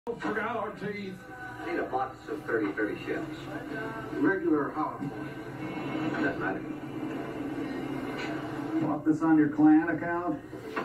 Forgot our teeth. Need a box of 30 shells. Regular how? Doesn't matter. Want this on your Klan account?